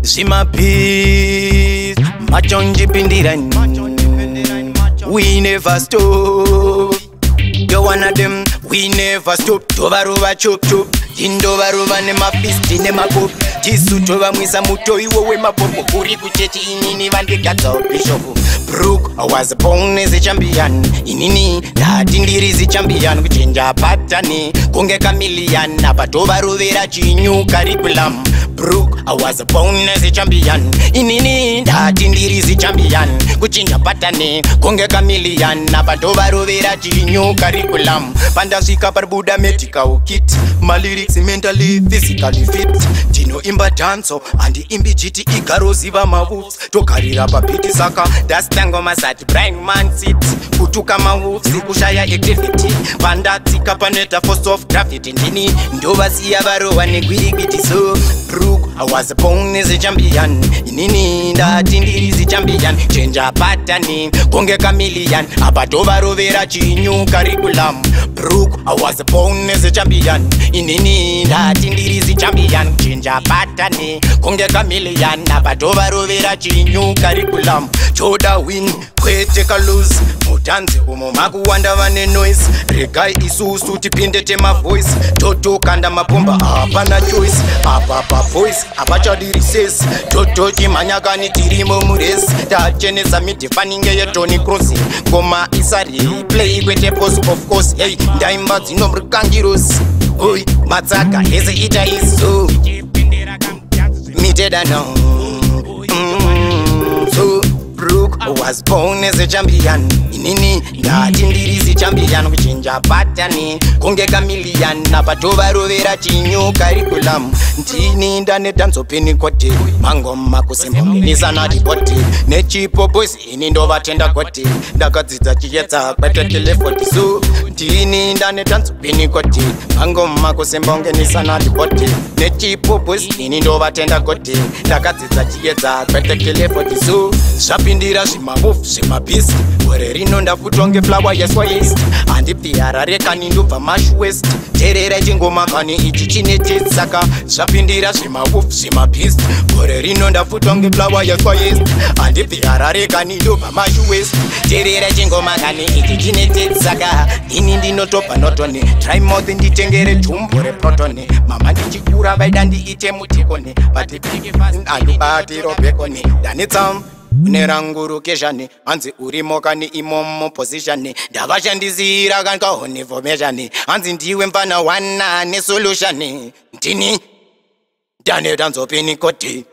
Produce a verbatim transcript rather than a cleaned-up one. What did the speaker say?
Zima peace, machonji pindiran. We never stop. You one of them, we never stop. Tovaruva chop chop. Indovaruva ne mafisti ne makop. Jisu tova mwisa muto iwo we mapopo. Kuri kuchechi inini vandigata bishofu. Brook, I was born as a champion. Inini, that indiri zi champion. Kuchenja patani, kunge chameleon. Apatovaruvera chinyu curriculum. Brook, I was born as a champion. Inini, that indiri zi champion. Kuchenja patani, kunge chameleon. Apatovaruvera chinyu curriculum. Pandasika par Buddha medical kit. My lyrics mentally, physically fit. Tino imba danso, and the imbi jiti igaro ziva mavus. Tokarira papiti saka, that's tango masati, brain man sit. Kutuka mavus, kushaya activity. Pandati kapaneta for soft graffiti. Nini, ndova siya baro wane gwirigiti so. Brook, I was born as a champion. Nini, that indiri zi champion. Change a pattern, konge chameleon. Apatova rovera chinyu curriculum. Brook, I was born as a champion. Inini, that indiri zi champion. Change a pattern, konge chameleon. Apatova rovera chinyu curriculum. Choda win, kwe take a lose. Mutanzi umo magu wanda vane noise. Regai isusu tipinde tema voice. Toto kanda mapumba apana choice. Apapa voice, apacha dirises. Toto chimanyaga ni tirimo mures. Tachene samiti faninge ye Tony Cross. Goma isari, play kwete post of course. Hey, daimba zino mrikangiros. Oi, matsaka, heze ita iso. Miteda no. Mm, so, Brook, I was born as a champion. Inini, that indiri zi champion. Kuchinja patani, kunge chameleon. Napatova rovera chinyu curriculum. Ntini ndane danso pini kote. Mangoma kusimba nisa na dipote. Nechipo boys ini ndo vatenda kote. Ndakadzidza chiyetsa kwete telefoti. So, ntini ndane danso pini kote. Mangoma kusimba nisa na dipote. Nechipo boys ini ndo vatenda kote. Ndakadzidza chiyetsa kwete telefoti. So, Zapindira shima move shima beast. Where rino ndafutwa nge flower yeswa yeast. Andi piara reka ninduva mash west. Terera chingoma kani ichi chinete saka. Zapindira shima move shima beast. Where rino ndafutwa nge flower yeswa yeast. Andi piara reka ninduva mash west. Terera chingoma kani ichi chinete saka. Ini ndino topa notone. Try mouth nditengere tumbore protone. Mama ndichikura baida ndi ite mutikone. Bati pigi fast andi bati robekone. Danitsam Neranguru keshani, anzi urimokani imomo position. Davashandizira kanka honi formation. Anzi ndiwe mpana wana ne solution. Ntini, dane danzo pini kote.